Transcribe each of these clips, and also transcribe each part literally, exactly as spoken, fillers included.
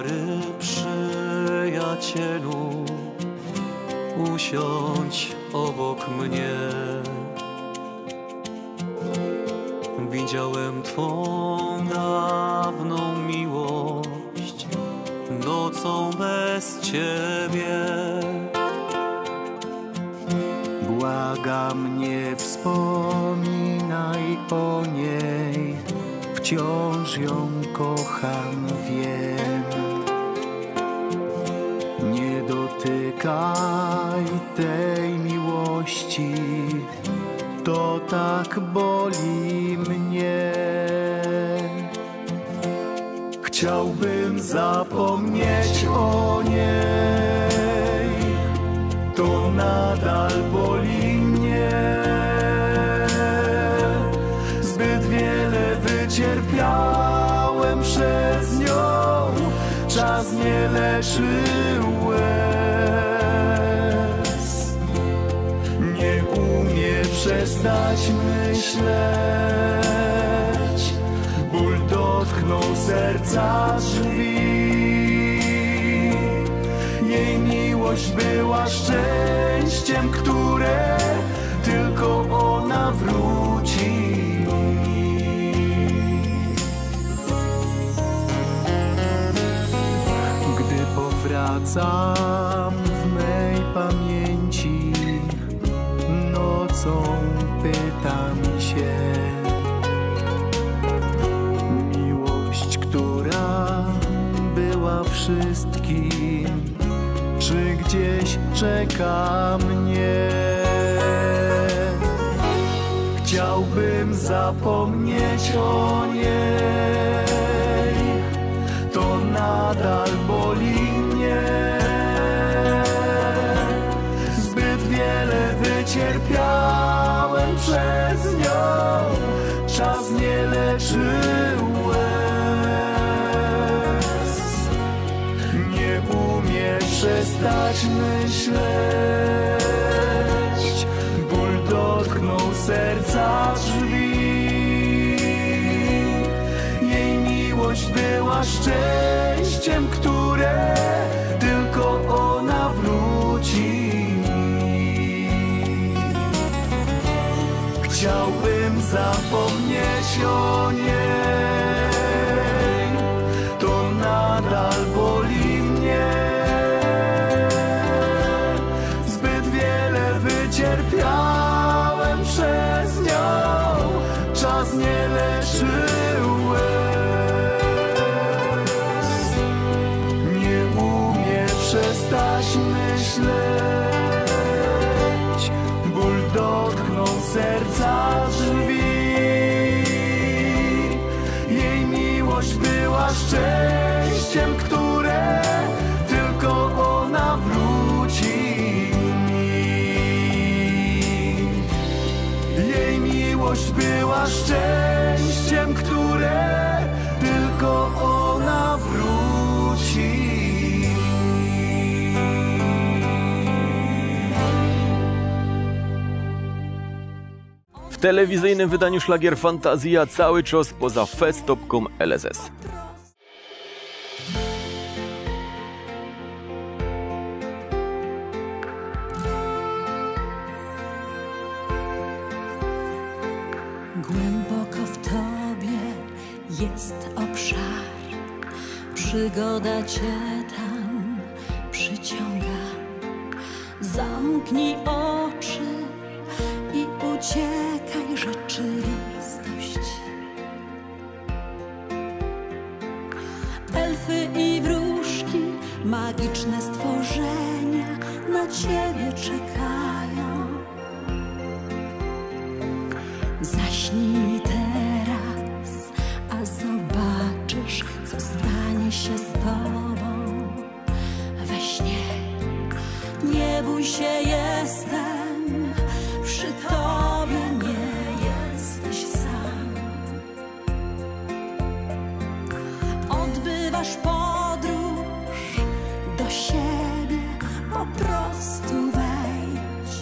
Młody przyjacielu, usiądź obok mnie. Widziałem twą dawną miłość nocą bez ciebie. Błagam, nie wspominaj o niej, wciąż ją kocham, wiem. Nie dotykaj tej miłości, to tak boli mnie. Chciałbym zapomnieć o niej, to nadal boli mnie. Zbyt wiele wycierpiałem przez nią, czas nie leczy łez. Nie umie przestać myśleć, ból dotknął serca drzwi. Jej miłość była szczęściem, które tylko ona wróci. Gdy powracam w mej pamięci, nocą pytam się, miłość, która była wszystkim, czy gdzieś czeka mnie? Chciałbym zapomnieć o niej, to nadal boli mnie. Zbyt wiele wycierpiałem przez nią, czas nie leczy łez. Nie umie przestać myśleć, ból dotknął serca drzwi. Jej miłość była szczęściem, które tylko ona wróci. Chciałbym zapomnieć o niej, to nadal boli mnie. Zbyt wiele wycierpiałem przez nią, czas nie leczy łez. Nie umie przestać myśleć, ból dotknął serca drzwi. Jej miłość była szczęściem, które tylko ona wróci mi. Jej miłość była szczęściem, które tylko ona wróci mi. W telewizyjnym wydaniu Szlagier Fantazja cały czas poza fest kropka com kropka l s s. Głęboko w tobie jest obszar, przygoda cię tam przyciąga. Zamknij oczy i uciekaj, rzeczywistość. Elfy i wróżki, magiczne stworzenia na ciebie czekają. Zaśnij teraz, a zobaczysz, co stanie się z tobą we śnie. Nie bój się, jestem przy tobie, nie jesteś sam. Odbywasz podróż do siebie, po prostu wejdź.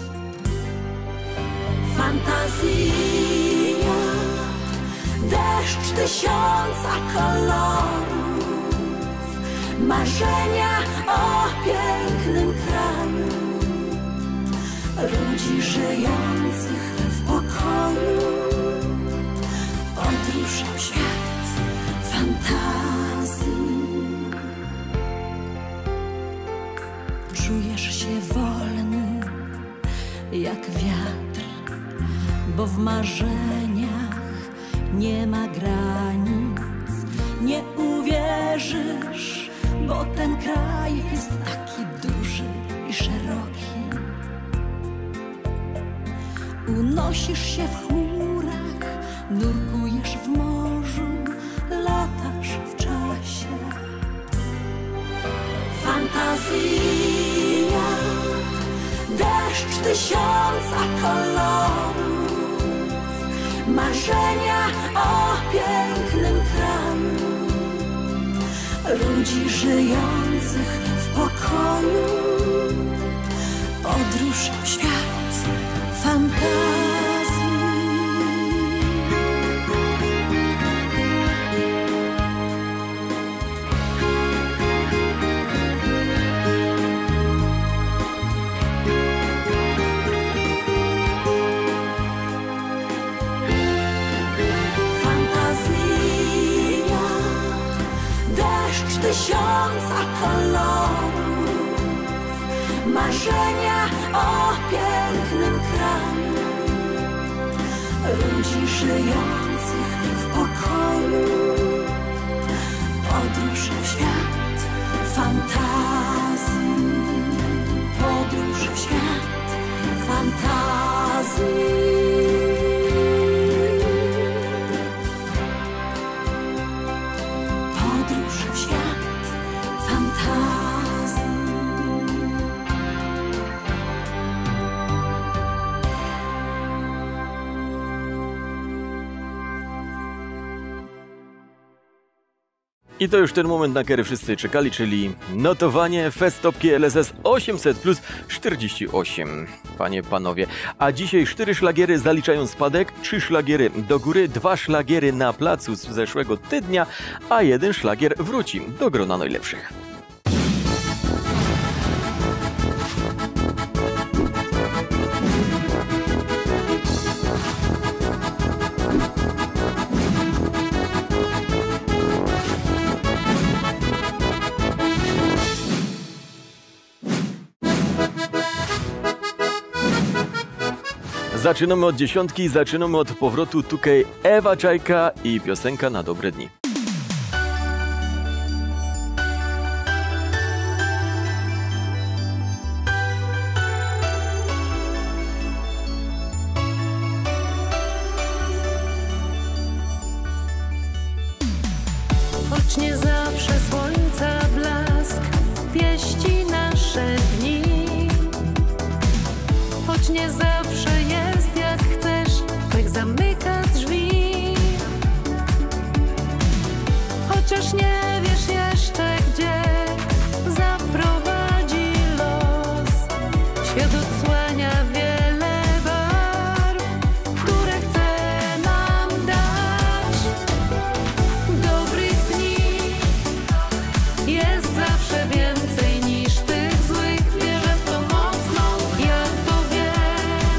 Fantazja, deszcz tysiąca kolorów, marzenia o pięknym kraju, ludzi żyjących w pokoju, podróż w świat fantazji. Czujesz się wolny jak wiatr, bo w marzeniach nie ma granic. Nie uwierzysz, bo ten kraj jest taki duży i szeroki. Unosisz się w chmurach, nurkujesz w morzu, latasz w czasie. Fantazja, deszcz tysiąca kolorów, marzenia o pięknym kraju, ludzi żyjących w pokoju, podróż w świat fantazji. Tysiąca kolorów, marzenia o pięknym kraju, ludzi żyjących w pokoju, podróż w świat fantazji, podróż w świat fantazji. I to już ten moment, na który wszyscy czekali, czyli notowanie Festopki L S S osiemset plus czterdzieści osiem. Panie, panowie, a dzisiaj cztery szlagiery zaliczają spadek, trzy szlagiery do góry, dwa szlagiery na placu z zeszłego tygodnia, a jeden szlagier wróci do grona najlepszych. Zaczynamy od dziesiątki, zaczynamy od powrotu tutaj Ewa Czajka i piosenka na dobre dni. Choć nie zawsze słońca blask pieści nasze dni, choć nie zawsze jest jak chcesz, pech zamyka drzwi. Chociaż nie wiesz jeszcze gdzie zaprowadzi los, świat odsłania wiele barw, które chce nam dać. Dobrych dni jest zawsze więcej niż tych złych, wierzę w to mocno, ja to wiem.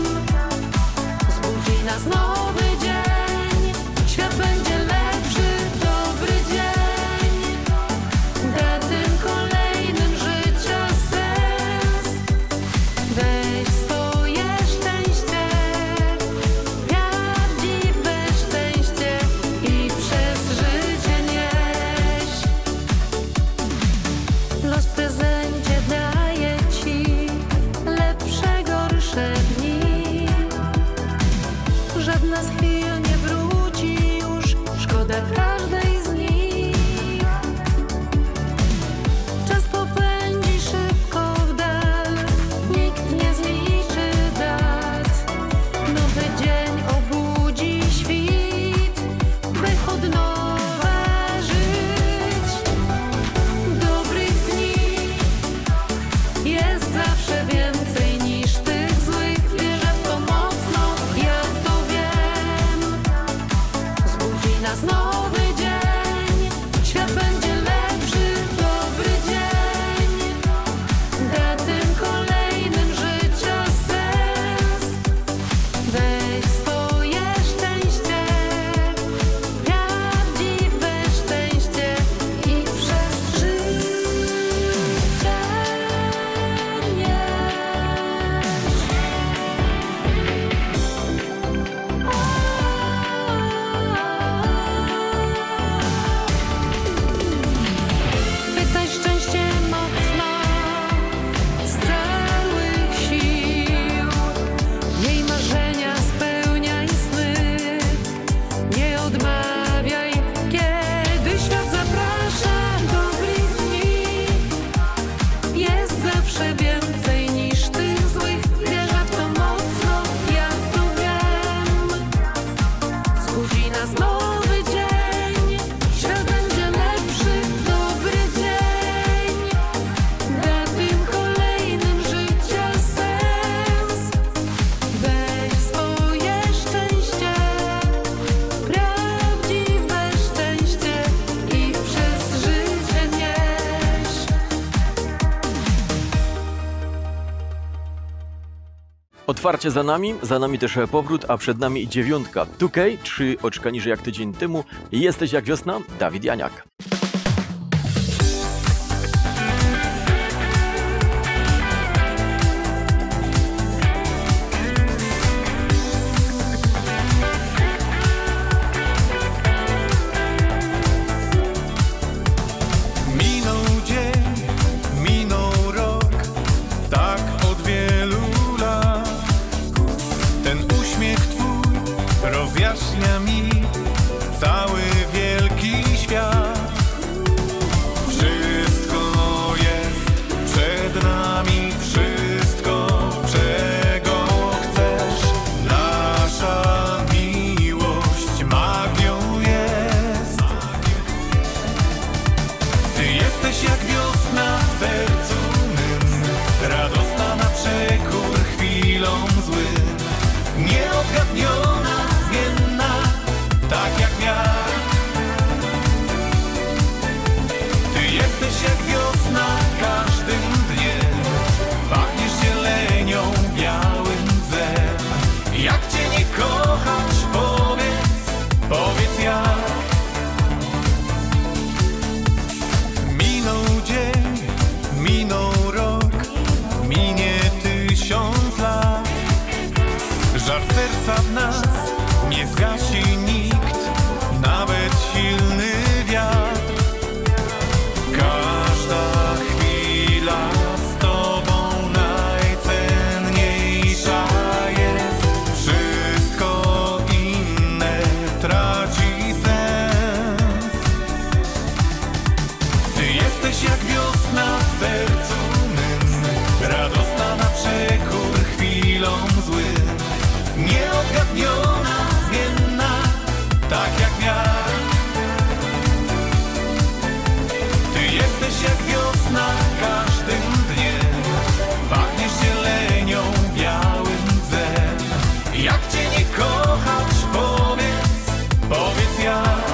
Otwarcie za nami, za nami też powrót, a przed nami dziewiątka. two K, trzy oczka niżej jak tydzień temu. Jesteś jak wiosna, Dawid Janiak. Rozjaśnia mi cały wielki świat. Wszystko jest przed nami, wszystko, czego chcesz. Nasza miłość magią jest. Ty jesteś jak wiosna w sercu mym, radosna na przekór chwilom złym, nieodgadniona, tak jak wiatr. Ty jesteś jak wiosna każdym dniem, pachniesz zielenią, białym drzewem. Jak cię nie kochać, powiedz, powiedz jak. Minął dzień, minął rok, minie tysiąc lat. Żar serca w nas nie zgasi nikt, nawet silny wiatr. Każda chwila z tobą najcenniejsza jest. Wszystko inne traci sens. Ty jesteś jak wiosna w sercu mym, radosna na przekór chwilom złym, nieodgadniona, zmienna, tak jak wiatr. Ty jesteś jak wiosna każdym dniem, pachniesz zielenią, białym drzewem. Jak cię nie kochać, powiedz, powiedz jak.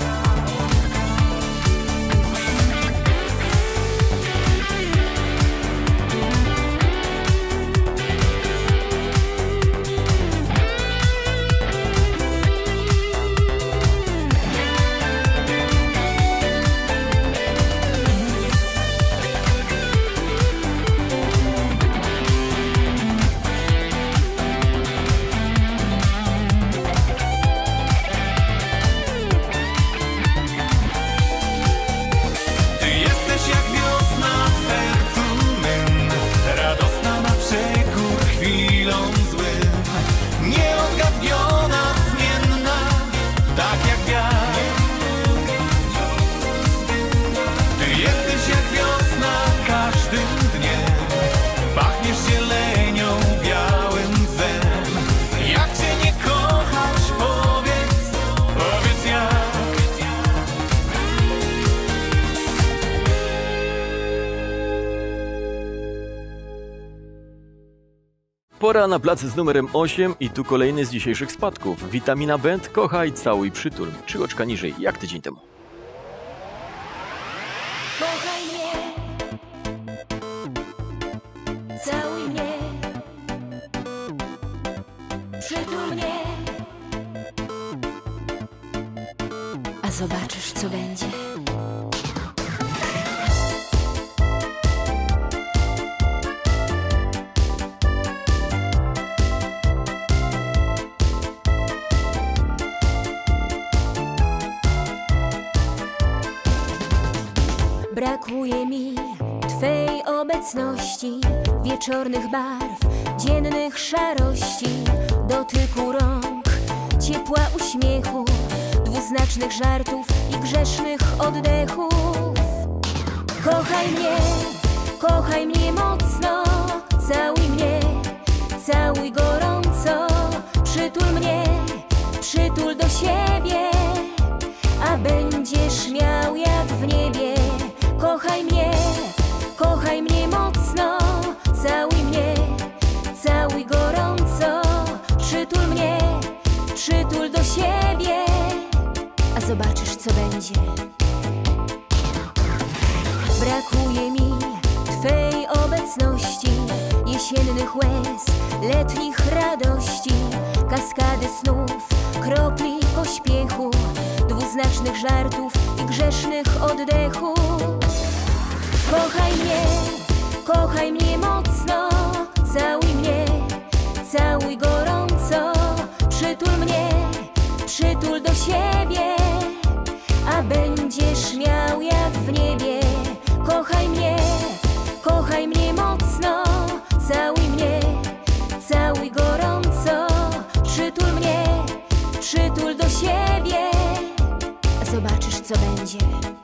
Pora na plac z numerem osiem i tu kolejny z dzisiejszych spadków. Witamina Band, kochaj, całuj, przytul. Trzy oczka niżej, jak tydzień temu. Kochaj mnie, całuj mnie, przytul mnie, a zobaczysz, co będzie. Brakuje mi Twej obecności, wieczornych barw, dziennych szarości, dotyku rąk, ciepła uśmiechu, dwuznacznych żartów i grzesznych oddechów. Kochaj mnie, kochaj mnie mocno, całuj mnie, całuj gorąco, przytul mnie, przytul do siebie, a będziesz miał jak w niebie. Kochaj mnie, kochaj mnie mocno, całuj mnie, całuj gorąco, przytul mnie, przytul do siebie, a zobaczysz, co będzie. Brakuje mi Twej obecności, jesiennych naszych łez, letnich radości, kaskady snów, kropli pośpiechu, dwuznacznych żartów i grzesznych oddechów. Kochaj mnie, kochaj mnie mocno, całuj mnie, całuj gorąco, przytul mnie, przytul do siebie, a będziesz miał jak w niebie. Kochaj mnie, kochaj mnie mocno, całuj mnie, całuj gorąco, przytul mnie, przytul do siebie, a zobaczysz co będzie.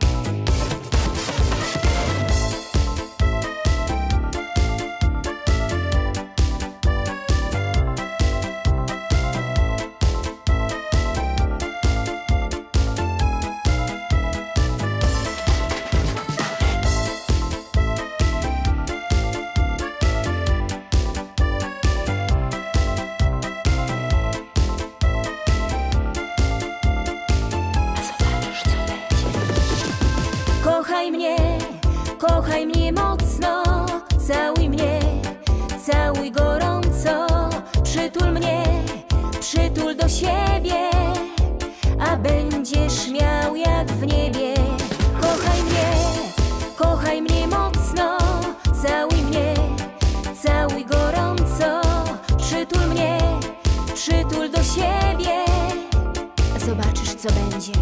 Kochaj mnie, kochaj mnie mocno, całuj mnie, całuj gorąco, przytul mnie, przytul do siebie, a będziesz miał jak w niebie. Kochaj mnie, kochaj mnie mocno, całuj mnie, całuj gorąco, przytul mnie, przytul do siebie, a zobaczysz co będzie.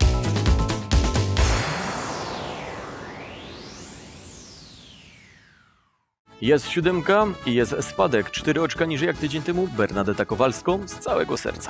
Jest siódemka i jest spadek. Cztery oczka niżej jak tydzień temu. Bernadeta Kowalską z całego serca.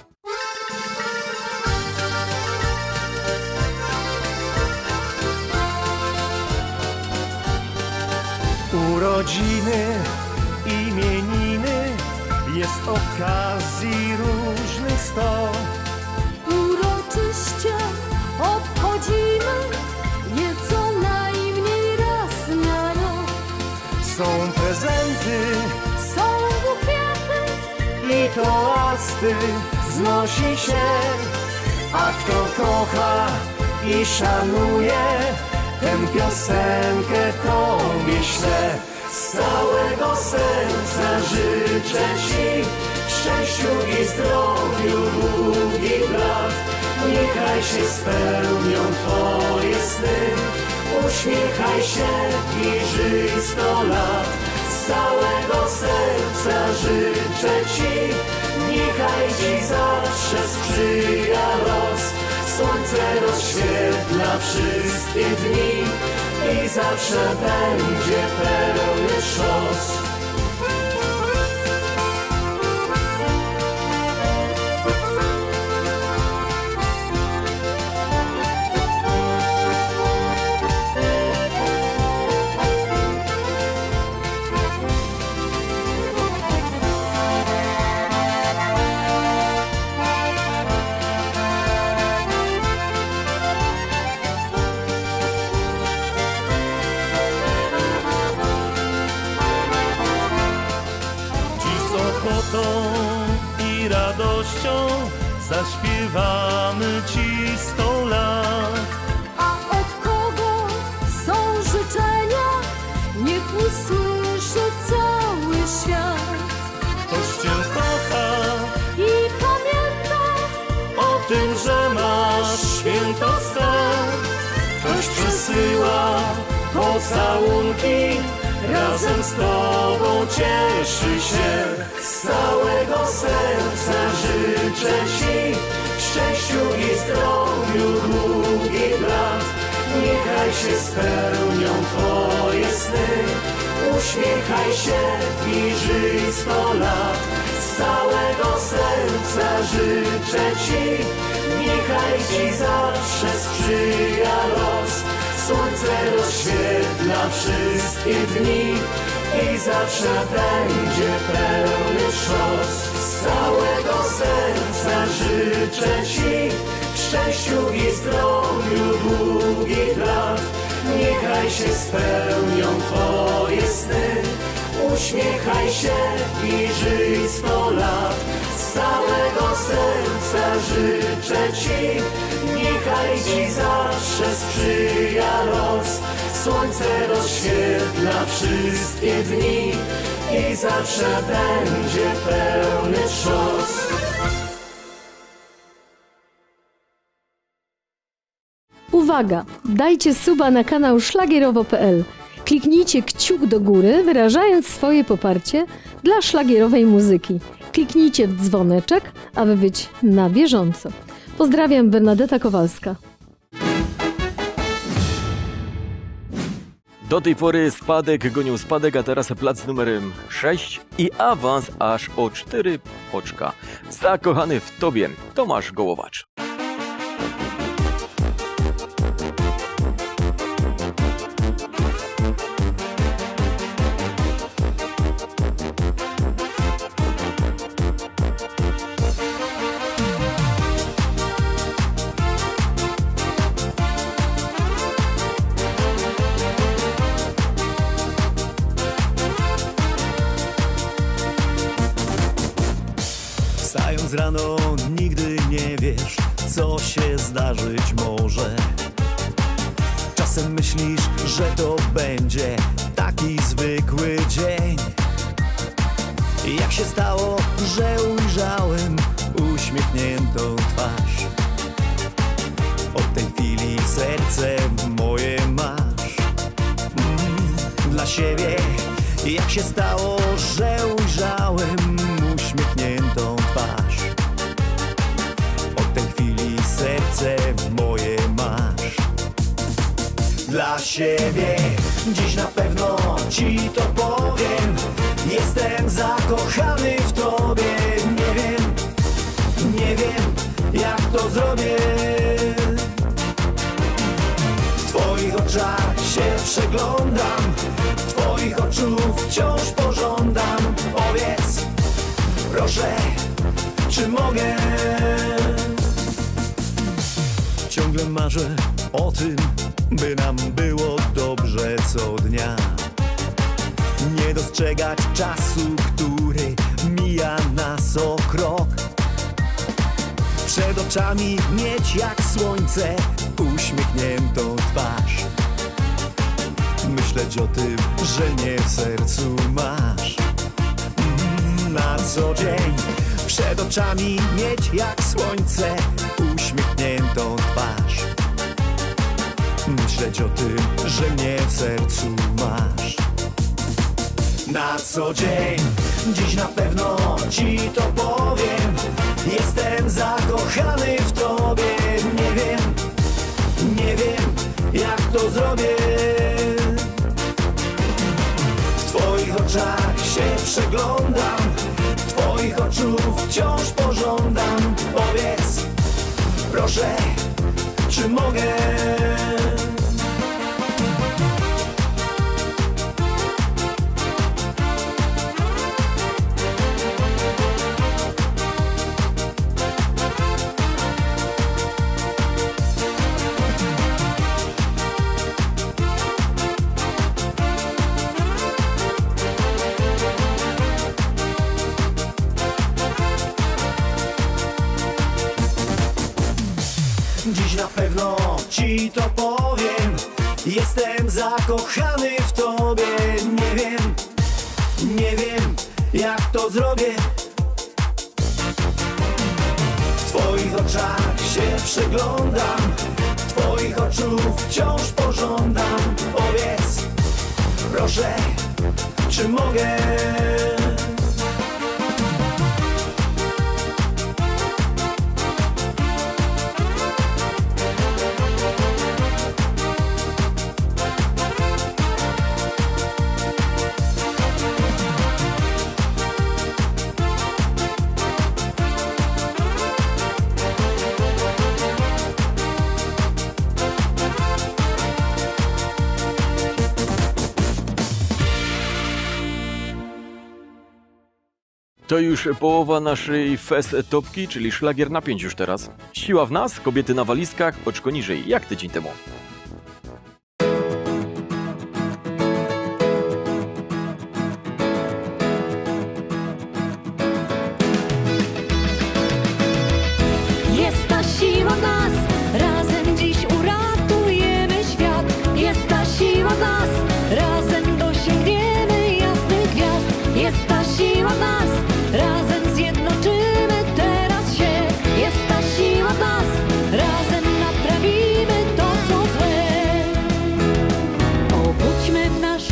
Urodziny, imieniny, jest okazji różnych sto. Uroczyście obchodzimy je co najmniej raz na rok. Są prezenty Są bukiety i toasty znosi się, a kto kocha i szanuje, tę piosenkę tobie ślę. Z całego serca życzę ci w szczęściu i zdrowiu długich lat. Niechaj się spełnią twoje sny, uśmiechaj się i żyj sto lat. Z całego serca życzę ci, niechaj ci zawsze sprzyja los. Słońce rozświetla wszystkie dni i zawsze będzie pełny szos. I radością zaśpiewamy ci sto lat. A od kogo są życzenia? Niech usłyszy cały świat. Ktoś cię kocha I pamięta o tym, że masz świętostan. Ktoś przesyła pocałunki, razem z tobą cieszy się. Z całego serca życzę ci w szczęściu i zdrowiu długich lat. Niechaj się spełnią twoje sny, uśmiechaj się i żyj sto lat. Z całego serca życzę ci, niechaj ci zawsze sprzyja los. Słońce rozświetla wszystkie dni i zawsze będzie pełny szos. Z całego serca życzę ci w szczęściu i zdrowiu długich lat. Niechaj się spełnią twoje sny, uśmiechaj się i żyj sto lat. Z całego serca życzę ci, niechaj ci zawsze sprzyja los. Słońce rozświetla wszystkie dni i zawsze będzie pełny trzosk. Uwaga! Dajcie suba na kanał szlagierowo kropka p l. Kliknijcie kciuk do góry, wyrażając swoje poparcie dla szlagierowej muzyki. Kliknijcie w dzwoneczek, aby być na bieżąco. Pozdrawiam, Bernadeta Kowalska. Do tej pory spadek gonił spadek, a teraz plac numerem sześć i awans aż o cztery oczka. Zakochany w tobie, Tomasz Gołowacz. Wstając rano nigdy nie wiesz, co się zdarzyć może. Czasem myślisz, że to będzie taki zwykły dzień. Jak się stało, że ujrzałem uśmiechniętą twarz? Od tej chwili serce moje masz. Mm, dla siebie. Jak się stało, że ujrzałem uśmiechniętą twarz? Od tej chwili serce moje masz. Dla siebie dziś na pewno ci to powiem. Jestem zakochany w tobie. Nie wiem, nie wiem jak to zrobię. W twoich oczach się przeglądam, twoich oczu wciąż pożądam. Powiedz, proszę, czy mogę? Ciągle marzę o tym, by nam było dobrze co dnia. Nie dostrzegać czasu, który mija nas o krok. Przed oczami mieć jak słońce uśmiechniętą twarz. Myśleć o tym, że mnie w sercu masz. Mm, na co dzień przed oczami mieć jak słońce uśmiechniętą twarz. Myśleć o tym, że mnie w sercu masz. Na co dzień, dziś na pewno ci to powiem. Jestem zakochany w tobie. Nie wiem, nie wiem jak to zrobię. W twoich oczach się przeglądam, twoich oczu wciąż pożądam. Powiedz, proszę, czy mogę? Dziś na pewno ci to powiem. Jestem zakochany w tobie. Nie wiem, nie wiem jak to zrobię. W twoich oczach się przeglądam, twoich oczu wciąż pożądam. Powiedz, proszę, czy mogę? To już połowa naszej Fest Topki, czyli szlagier na pięć już teraz. Siła w nas, kobiety na walizkach, oczko niżej, jak tydzień temu. Jest ta siła w nas, razem dziś uratujemy świat. Jest ta siła w nas, razem dosięgniemy jasnych gwiazd.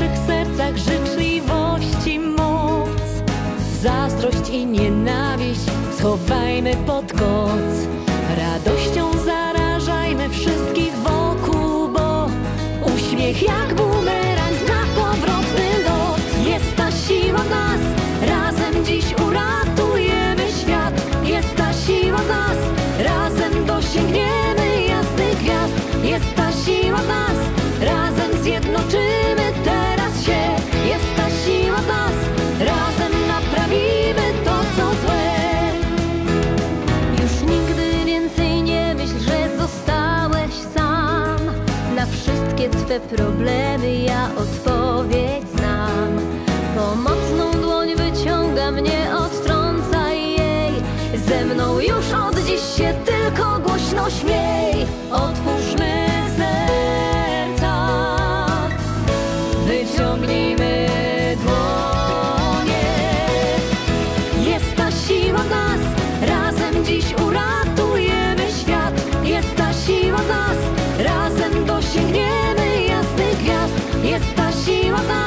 naszych sercach życzliwości moc. Zazdrość i nienawiść schowajmy pod koc. Radością zarażajmy wszystkich wokół, bo uśmiech jak bumerang zna powrotny lot. Jest ta siła w nas, razem dziś uratujemy świat. Jest ta siła w nas, razem dosięgniemy jasnych gwiazd. Jest ta siła w nas, razem zjednoczymy teraz się. Jest ta siła w nas, razem naprawimy to, co złe. Już nigdy więcej nie myśl, że zostałeś sam. Na wszystkie twe problemy ja odpowiedź znam. Pomocną dłoń wyciągam, nie odtrącaj jej. Ze mną już od dziś się tylko głośno śmiej. Otwórzmy serca, wyciągnijmy dłonie. Jest ta siła w nas, razem dziś uratujemy świat. Jest ta siła w nas, razem dosięgniemy jasnych gwiazd. Jest ta siła w nas.